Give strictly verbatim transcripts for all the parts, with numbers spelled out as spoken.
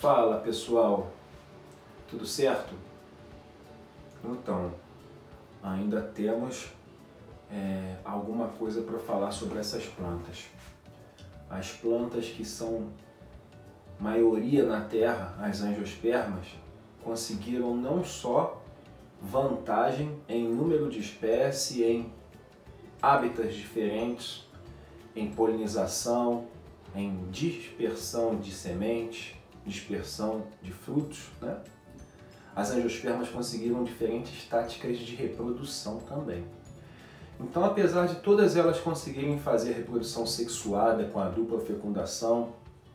Fala pessoal, tudo certo? Então, ainda temos é, alguma coisa para falar sobre essas plantas. As plantas que são maioria na Terra, as angiospermas, conseguiram não só vantagem em número de espécies, em hábitats diferentes, em polinização, em dispersão de sementes, dispersão de frutos, né? As angiospermas conseguiram diferentes táticas de reprodução também. Então, apesar de todas elas conseguirem fazer reprodução sexuada com a dupla fecundação,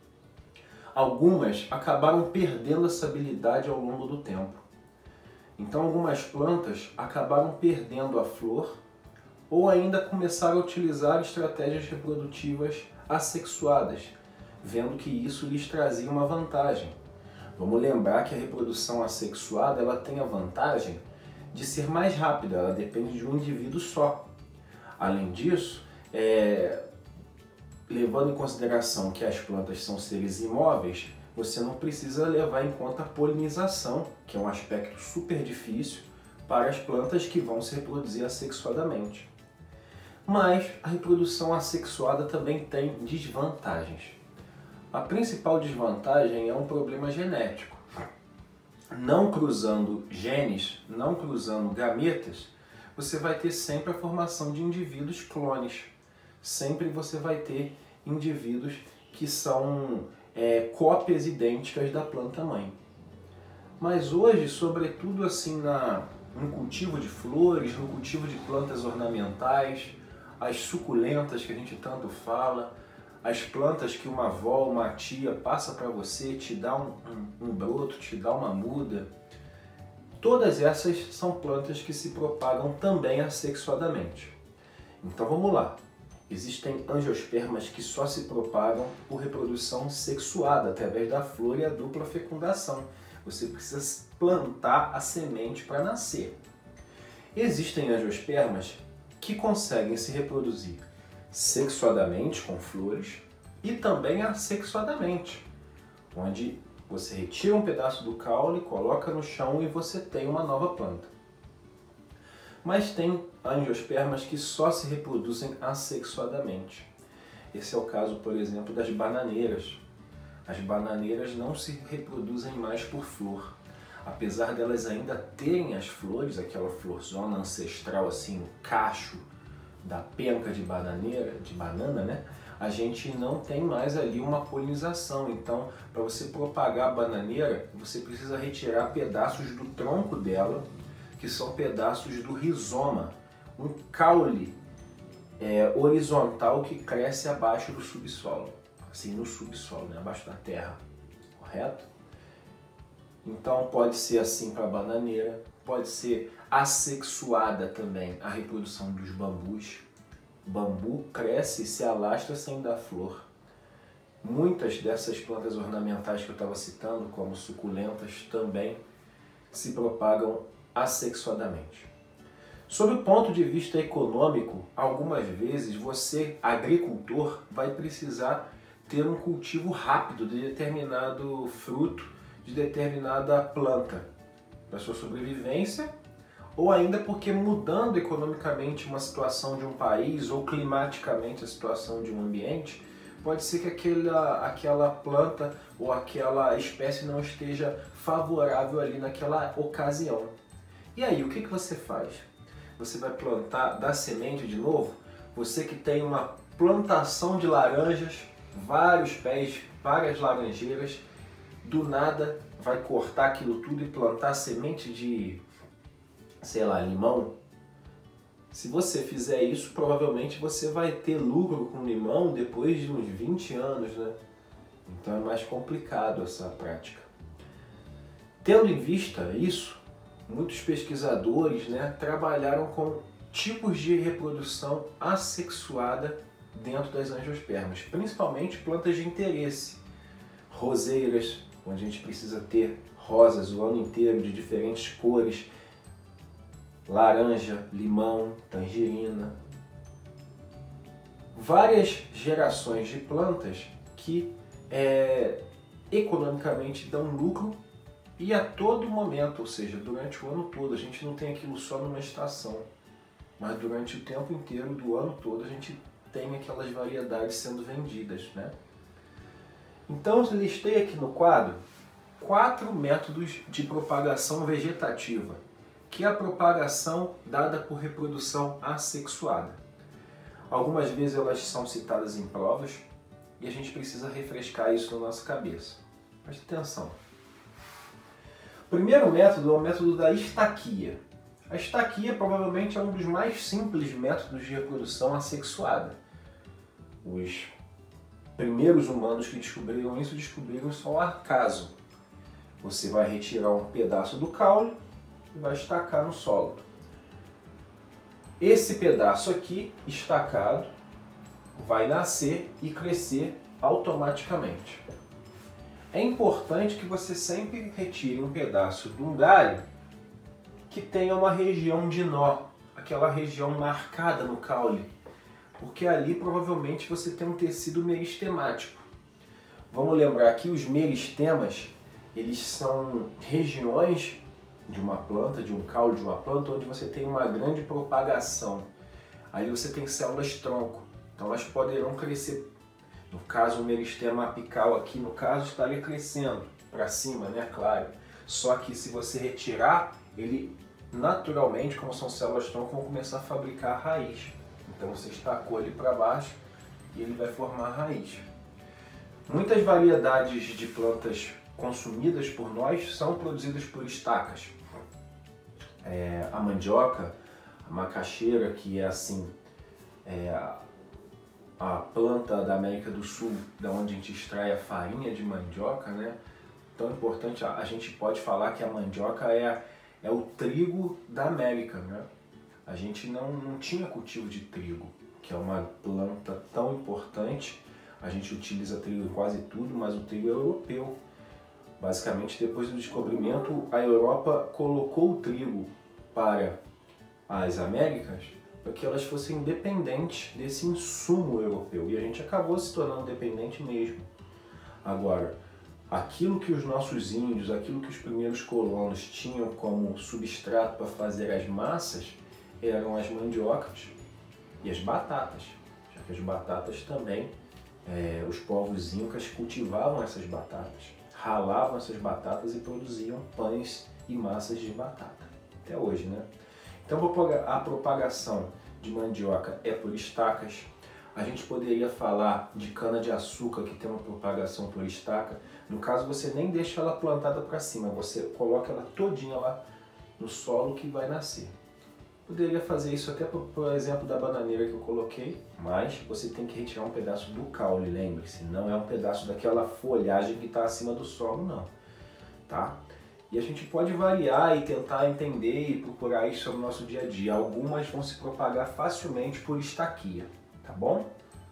algumas acabaram perdendo essa habilidade ao longo do tempo. Então, algumas plantas acabaram perdendo a flor ou ainda começaram a utilizar estratégias reprodutivas assexuadas, vendo que isso lhes trazia uma vantagem. Vamos lembrar que a reprodução assexuada ela tem a vantagem de ser mais rápida, ela depende de um indivíduo só. Além disso, é, levando em consideração que as plantas são seres imóveis, você não precisa levar em conta a polinização, que é um aspecto super difícil para as plantas que vão se reproduzir assexuadamente. Mas a reprodução assexuada também tem desvantagens. A principal desvantagem é um problema genético. Não cruzando genes, não cruzando gametas, você vai ter sempre a formação de indivíduos clones. Sempre você vai ter indivíduos que são é, cópias idênticas da planta-mãe. Mas hoje, sobretudo assim na, no cultivo de flores, no cultivo de plantas ornamentais, as suculentas que a gente tanto fala, as plantas que uma avó, uma tia passa para você, te dá um, um, um broto, te dá uma muda, todas essas são plantas que se propagam também assexuadamente. Então vamos lá. Existem angiospermas que só se propagam por reprodução sexuada, através da flor e a dupla fecundação. Você precisa plantar a semente para nascer. Existem angiospermas que conseguem se reproduzir sexuadamente com flores e também assexuadamente, onde você retira um pedaço do caule, coloca no chão e você tem uma nova planta. Mas tem angiospermas que só se reproduzem assexuadamente. Esse é o caso, por exemplo, das bananeiras. As bananeiras não se reproduzem mais por flor. Apesar delas ainda terem as flores, aquela florzona ancestral assim, no cacho da penca de bananeira, de banana, né? A gente não tem mais ali uma polinização. Então, para você propagar a bananeira, você precisa retirar pedaços do tronco dela, que são pedaços do rizoma, um caule é, horizontal que cresce abaixo do subsolo, assim no subsolo, né? Abaixo da terra, correto? Então pode ser assim para a bananeira, pode ser assexuada também a reprodução dos bambus. O bambu cresce e se alastra sem dar flor. Muitas dessas plantas ornamentais que eu estava citando, como suculentas, também se propagam assexuadamente. Sob o ponto de vista econômico, algumas vezes você, agricultor, vai precisar ter um cultivo rápido de determinado fruto, de determinada planta, para sua sobrevivência, ou ainda porque mudando economicamente uma situação de um país ou climaticamente a situação de um ambiente, pode ser que aquela, aquela planta ou aquela espécie não esteja favorável ali naquela ocasião. E aí, o que, que você faz? Você vai plantar da semente de novo? Você que tem uma plantação de laranjas, vários pés, várias laranjeiras, do nada vai cortar aquilo tudo e plantar semente de, sei lá, limão? Se você fizer isso, provavelmente você vai ter lucro com limão depois de uns vinte anos, né? Então é mais complicado essa prática. Tendo em vista isso, muitos pesquisadores, né, trabalharam com tipos de reprodução assexuada dentro das angiospermas, principalmente plantas de interesse, roseiras, onde a gente precisa ter rosas o ano inteiro de diferentes cores, laranja, limão, tangerina. Várias gerações de plantas que é, economicamente dão lucro e a todo momento, ou seja, durante o ano todo. A gente não tem aquilo só numa estação, mas durante o tempo inteiro do ano todo a gente tem aquelas variedades sendo vendidas, né? Então eu listei aqui no quadro quatro métodos de propagação vegetativa, que é a propagação dada por reprodução assexuada. Algumas vezes elas são citadas em provas e a gente precisa refrescar isso na nossa cabeça. Preste atenção. O primeiro método é o método da estaquia. A estaquia provavelmente é um dos mais simples métodos de reprodução assexuada. Os primeiros humanos que descobriram isso descobriram isso ao acaso. Você vai retirar um pedaço do caule e vai estacar no solo. Esse pedaço aqui, estacado, vai nascer e crescer automaticamente. É importante que você sempre retire um pedaço de um galho que tenha uma região de nó, aquela região marcada no caule, porque ali provavelmente você tem um tecido meristemático. Vamos lembrar que os meristemas, eles são regiões de uma planta, de um caule de uma planta, onde você tem uma grande propagação. Ali você tem células tronco, então elas poderão crescer. No caso, o meristema apical aqui, no caso, estaria crescendo para cima, né? Claro. Só que se você retirar, ele naturalmente, como são células tronco, vão começar a fabricar raiz. Então você estacou ele para baixo e ele vai formar raiz. Muitas variedades de plantas consumidas por nós são produzidas por estacas. É, a mandioca, a macaxeira, que é assim, é, a planta da América do Sul, da onde a gente extrai a farinha de mandioca, né? Tão importante, a, a gente pode falar que a mandioca é, é o trigo da América, né? A gente não, não tinha cultivo de trigo, que é uma planta tão importante. A gente utiliza trigo em quase tudo, mas o trigo é europeu. Basicamente, depois do descobrimento, a Europa colocou o trigo para as Américas para que elas fossem independentes desse insumo europeu. E a gente acabou se tornando dependente mesmo. Agora, aquilo que os nossos índios, aquilo que os primeiros colonos tinham como substrato para fazer as massas, eram as mandiocas e as batatas. Já que as batatas também, é, os povos incas cultivavam essas batatas, ralavam essas batatas e produziam pães e massas de batata. Até hoje, né? Então a propagação de mandioca é por estacas. A gente poderia falar de cana-de-açúcar, que tem uma propagação por estaca. No caso, você nem deixa ela plantada para cima, você coloca ela todinha lá no solo que vai nascer. Poderia fazer isso até por, por exemplo da bananeira que eu coloquei, mas você tem que retirar um pedaço do caule, lembre-se, não é um pedaço daquela folhagem que está acima do solo, não. Tá? E a gente pode variar e tentar entender e procurar isso no nosso dia a dia. Algumas vão se propagar facilmente por estaquia, tá bom?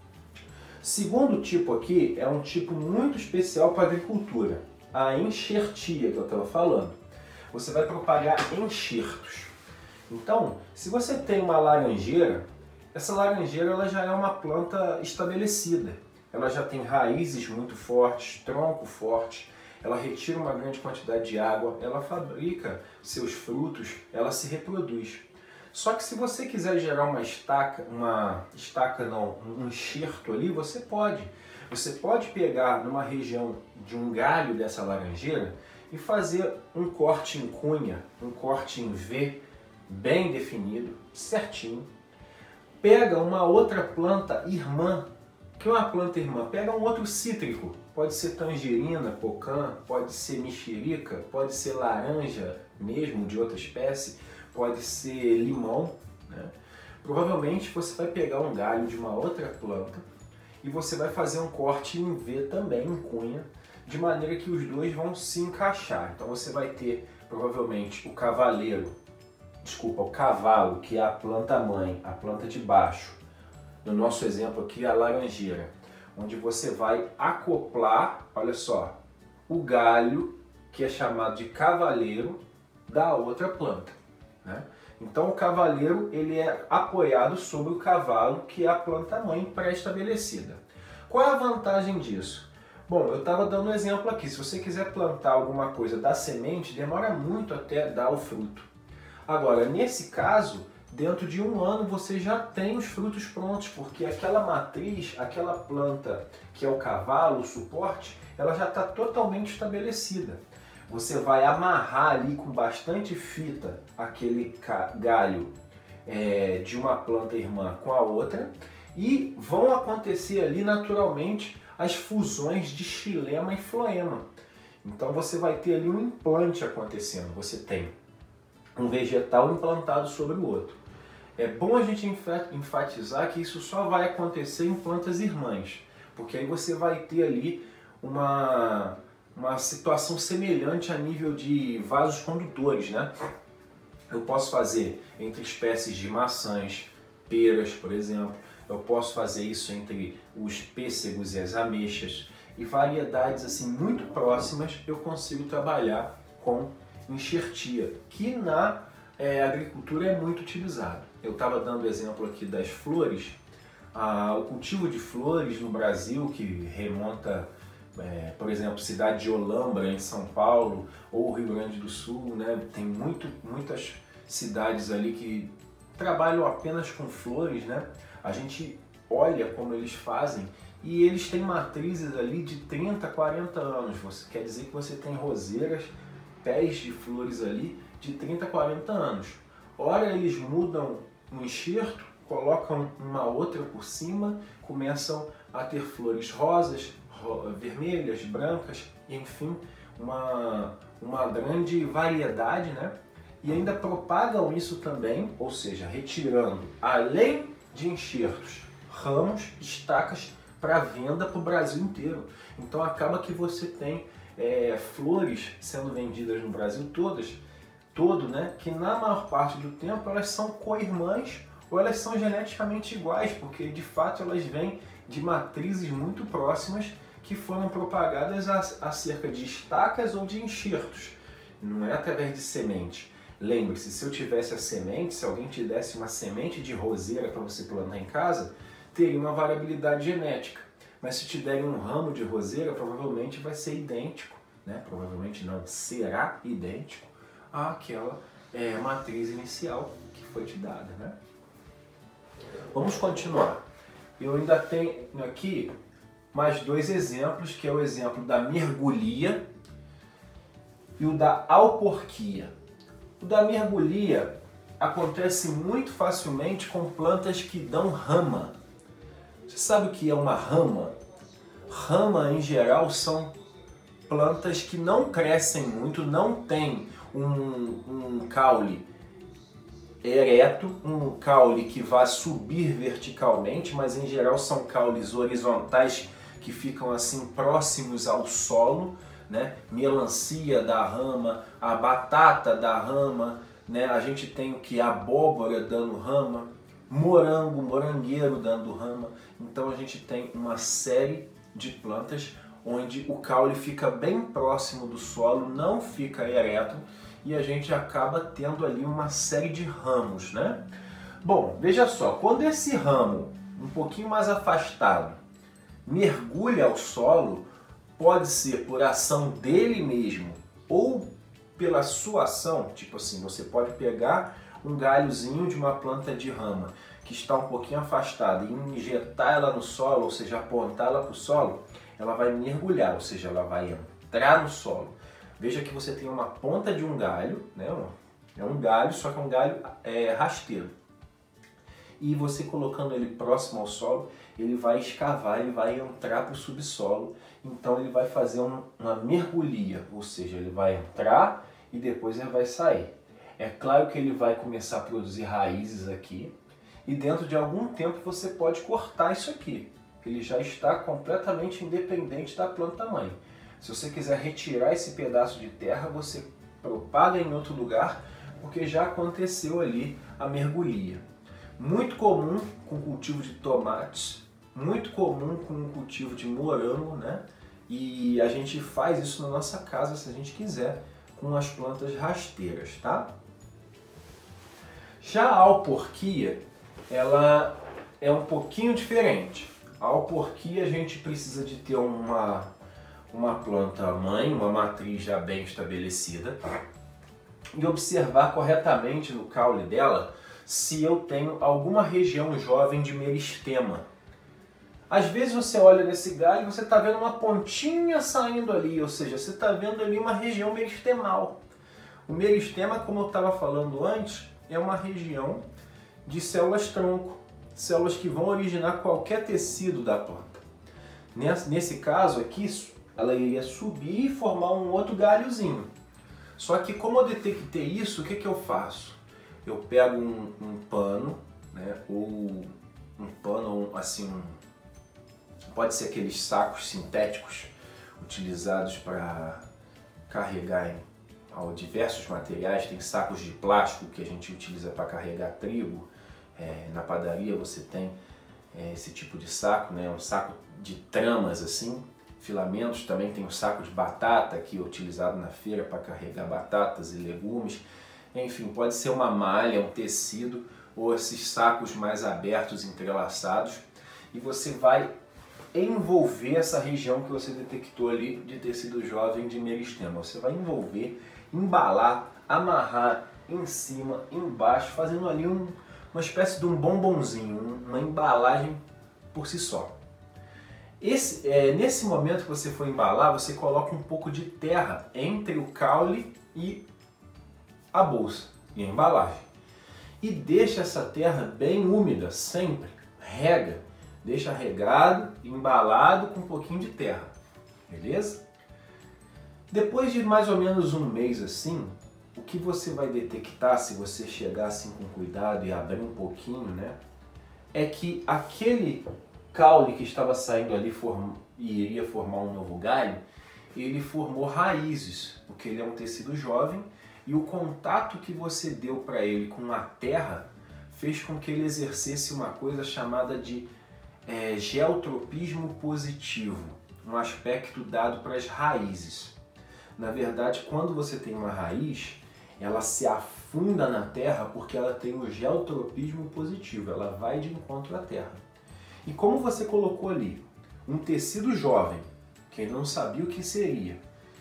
Segundo tipo aqui é um tipo muito especial para a agricultura, a enxertia que eu estava falando. Você vai propagar enxertos. Então, se você tem uma laranjeira, essa laranjeira ela já é uma planta estabelecida. Ela já tem raízes muito fortes, tronco forte, ela retira uma grande quantidade de água, ela fabrica seus frutos, ela se reproduz. Só que se você quiser gerar uma estaca, uma estaca não, um enxerto ali, você pode. Você pode pegar numa região de um galho dessa laranjeira e fazer um corte em cunha, um corte em V, bem definido, certinho. Pega uma outra planta irmã. O que é uma planta irmã? Pega um outro cítrico. Pode ser tangerina, pocã, pode ser mexerica, pode ser laranja mesmo, de outra espécie, pode ser limão, né? Provavelmente você vai pegar um galho de uma outra planta e você vai fazer um corte em V também, em cunha, de maneira que os dois vão se encaixar. Então você vai ter provavelmente o cavaleiro, desculpa, o cavalo, que é a planta mãe, a planta de baixo. No nosso exemplo aqui, a laranjeira, onde você vai acoplar, olha só, o galho, que é chamado de cavaleiro, da outra planta, né? Então o cavaleiro ele é apoiado sobre o cavalo, que é a planta mãe pré-estabelecida. Qual é a vantagem disso? Bom, eu estava dando um exemplo aqui. Se você quiser plantar alguma coisa da semente, demora muito até dar o fruto. Agora, nesse caso, dentro de um ano você já tem os frutos prontos, porque aquela matriz, aquela planta que é o cavalo, o suporte, ela já está totalmente estabelecida. Você vai amarrar ali com bastante fita aquele galho é, de uma planta irmã com a outra e vão acontecer ali naturalmente as fusões de xilema e floema. Então você vai ter ali um implante acontecendo, você tem um vegetal implantado sobre o outro. É bom a gente enfatizar que isso só vai acontecer em plantas irmãs, porque aí você vai ter ali uma, uma situação semelhante a nível de vasos condutores, né? Eu posso fazer entre espécies de maçãs, peras, por exemplo. Eu posso fazer isso entre os pêssegos e as ameixas. E variedades assim muito próximas eu consigo trabalhar com enxertia, que na é, agricultura é muito utilizado. Eu estava dando exemplo aqui das flores. Ah, o cultivo de flores no Brasil, que remonta, é, por exemplo, cidade de Olambra, em São Paulo, ou Rio Grande do Sul, né? Tem muito, muitas cidades ali que trabalham apenas com flores, né? A gente olha como eles fazem e eles têm matrizes ali de trinta, quarenta anos. Você quer dizer que você tem roseiras, pés de flores ali de trinta, quarenta anos. Ora eles mudam um enxerto, colocam uma outra por cima, começam a ter flores rosas, ro vermelhas, brancas, enfim, uma, uma grande variedade, né? E ainda propagam isso também, ou seja, retirando, além de enxertos, ramos, estacas para venda para o Brasil inteiro. Então acaba que você tem é, flores sendo vendidas no Brasil todas, todo, né? Que na maior parte do tempo elas são co-irmãs ou elas são geneticamente iguais, porque de fato elas vêm de matrizes muito próximas que foram propagadas acerca de estacas ou de enxertos, não é através de semente. Lembre-se, se eu tivesse a semente, se alguém te desse uma semente de roseira para você plantar em casa, teria uma variabilidade genética. Mas se te derem um ramo de roseira, provavelmente vai ser idêntico, né? Provavelmente não, será idêntico àquela é, matriz inicial que foi te dada, né? Vamos continuar. Eu ainda tenho aqui mais dois exemplos, que é o exemplo da mergulia e o da alporquia. O da mergulia acontece muito facilmente com plantas que dão rama. Você sabe o que é uma rama? Rama, em geral, são plantas que não crescem muito, não têm um, um caule ereto, um caule que vá subir verticalmente, mas em geral são caules horizontais que ficam assim próximos ao solo, né? Melancia da rama, a batata da rama, né? A gente tem o que? Abóbora dando rama, morango, morangueiro dando rama. Então a gente tem uma série de plantas onde o caule fica bem próximo do solo, não fica ereto, e a gente acaba tendo ali uma série de ramos, né? Bom, veja só, quando esse ramo, um pouquinho mais afastado, mergulha ao solo, pode ser por ação dele mesmo ou pela sua ação, tipo assim, você pode pegar um galhozinho de uma planta de rama que está um pouquinho afastada e injetar ela no solo, ou seja, apontar ela para o solo, ela vai mergulhar, ou seja, ela vai entrar no solo. Veja que você tem uma ponta de um galho, né? É um galho, só que é um galho é, rasteiro. E você colocando ele próximo ao solo, ele vai escavar, ele vai entrar para o subsolo. Então ele vai fazer um, uma mergulhia, ou seja, ele vai entrar e depois ele vai sair. É claro que ele vai começar a produzir raízes aqui e dentro de algum tempo você pode cortar isso aqui. Ele já está completamente independente da planta mãe. Se você quiser retirar esse pedaço de terra, você propaga em outro lugar, porque já aconteceu ali a mergulhia. Muito comum com o cultivo de tomates, muito comum com o cultivo de morango, né? E a gente faz isso na nossa casa, se a gente quiser, com as plantas rasteiras, tá? Já a alporquia, ela é um pouquinho diferente. A alporquia a gente precisa de ter uma, uma planta mãe, uma matriz já bem estabelecida, e observar corretamente no caule dela se eu tenho alguma região jovem de meristema. Às vezes você olha nesse galho e você está vendo uma pontinha saindo ali, ou seja, você está vendo ali uma região meristemal. O meristema, como eu estava falando antes, é uma região de células-tronco, células que vão originar qualquer tecido da planta. Nesse caso aqui, ela iria subir e formar um outro galhozinho. Só que como eu detectei isso, o que, que eu faço? Eu pego um, um pano, né, ou um pano assim, um, pode ser aqueles sacos sintéticos utilizados para carregar em, ao diversos materiais. Tem sacos de plástico que a gente utiliza para carregar trigo. É, na padaria você tem é, esse tipo de saco, né, um saco de tramas assim. Filamentos também tem um saco de batata que é utilizado na feira para carregar batatas e legumes. Enfim, pode ser uma malha, um tecido ou esses sacos mais abertos, entrelaçados, e você vai envolver essa região que você detectou ali de tecido jovem de meristema. Você vai envolver, embalar, amarrar em cima, embaixo, fazendo ali um, uma espécie de um bombonzinho, uma embalagem por si só. Esse, é, nesse momento que você for embalar, você coloca um pouco de terra entre o caule e a bolsa e a embalagem. E deixa essa terra bem úmida, sempre. Rega. Deixa regado, embalado com um pouquinho de terra. Beleza? Depois de mais ou menos um mês assim, o que você vai detectar, se você chegar assim com cuidado e abrir um pouquinho, né? É que aquele caule que estava saindo ali form... e iria formar um novo galho, ele formou raízes, porque ele é um tecido jovem, e o contato que você deu para ele com a terra fez com que ele exercesse uma coisa chamada de é, geotropismo positivo, um aspecto dado para as raízes. Na verdade, quando você tem uma raiz, ela se afunda na terra porque ela tem o geotropismo positivo, ela vai de encontro à terra. E como você colocou ali um tecido jovem, que ele não sabia o que seria,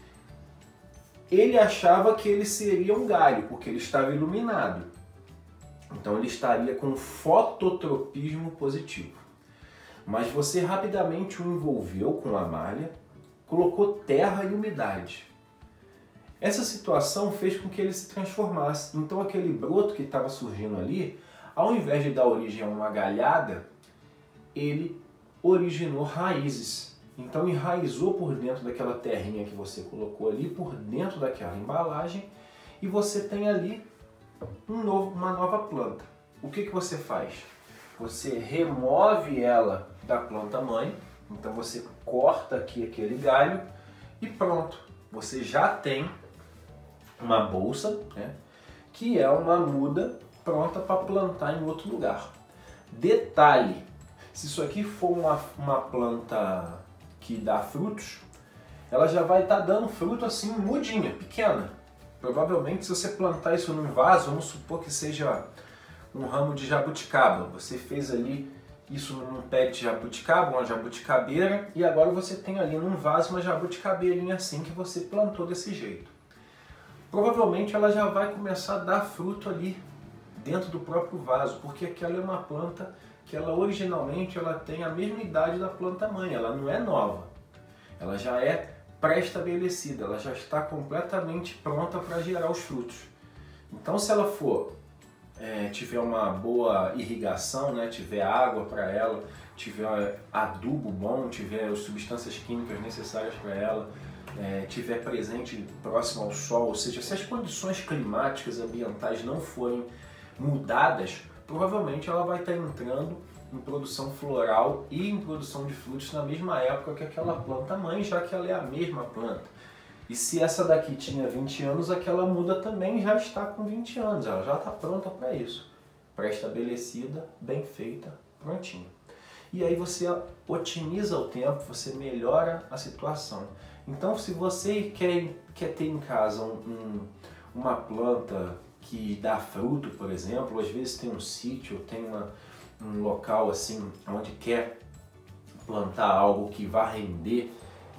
ele achava que ele seria um galho, porque ele estava iluminado. Então ele estaria com fototropismo positivo. Mas você rapidamente o envolveu com a malha, colocou terra e umidade. Essa situação fez com que ele se transformasse. Então aquele broto que estava surgindo ali, ao invés de dar origem a uma galhada, ele originou raízes. Então enraizou por dentro daquela terrinha que você colocou ali, por dentro daquela embalagem, e você tem ali um novo, uma nova planta. O que, que você faz? Você remove ela da planta mãe, então você corta aqui aquele galho e pronto. Você já tem uma bolsa, né, que é uma muda pronta para plantar em outro lugar. Detalhe, se isso aqui for uma, uma planta que dá frutos, ela já vai estar tá dando fruto assim, mudinha, pequena. Provavelmente se você plantar isso num vaso, vamos supor que seja um ramo de jabuticaba. Você fez ali isso num pé de jabuticaba, uma jabuticabeira, e agora você tem ali num vaso uma jabuticabeirinha assim que você plantou desse jeito. Provavelmente ela já vai começar a dar fruto ali dentro do próprio vaso, porque aquela é uma planta que ela originalmente ela tem a mesma idade da planta mãe, ela não é nova, ela já é pré-estabelecida, ela já está completamente pronta para gerar os frutos. Então se ela for, é, tiver uma boa irrigação, né, tiver água para ela, tiver adubo bom, tiver as substâncias químicas necessárias para ela, é, tiver presente próximo ao sol, ou seja, se as condições climáticas ambientais não forem mudadas, provavelmente ela vai estar entrando em produção floral e em produção de frutos na mesma época que aquela planta mãe, já que ela é a mesma planta. E se essa daqui tinha vinte anos, aquela muda também já está com vinte anos, ela já está pronta para isso. Pré-estabelecida, bem feita, prontinha. E aí você otimiza o tempo, você melhora a situação. Então se você quer, quer ter em casa um, um, uma planta que dá fruto, por exemplo, às vezes tem um sítio, tem uma, um local assim onde quer plantar algo que vá render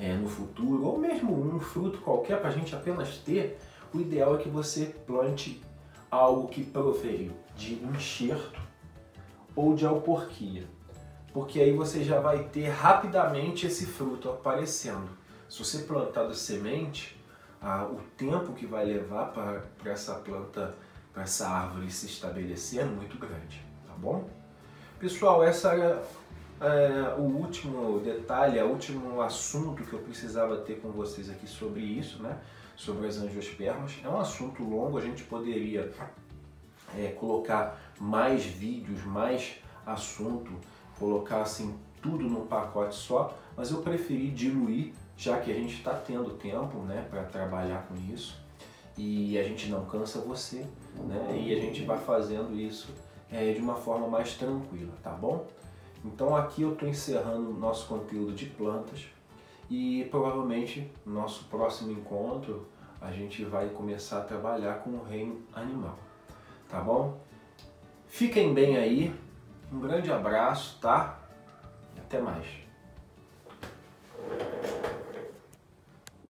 é, no futuro, ou mesmo um fruto qualquer para a gente apenas ter, o ideal é que você plante algo que proveio de enxerto ou de alporquia, porque aí você já vai ter rapidamente esse fruto aparecendo. Se você plantar da semente, ah, o tempo que vai levar para essa planta, para essa árvore se estabelecer é muito grande, tá bom? Pessoal, essa era é, o último detalhe, o último assunto que eu precisava ter com vocês aqui sobre isso, né? Sobre as angiospermas. É um assunto longo, a gente poderia é, colocar mais vídeos, mais assunto, colocar assim tudo num pacote só, mas eu preferi diluir, já que a gente está tendo tempo, né, para trabalhar com isso e a gente não cansa você, né, e a gente vai fazendo isso é, de uma forma mais tranquila, tá bom? Então aqui eu estou encerrando o nosso conteúdo de plantas e provavelmente no nosso próximo encontro a gente vai começar a trabalhar com o reino animal, tá bom? Fiquem bem aí, um grande abraço, tá? E até mais.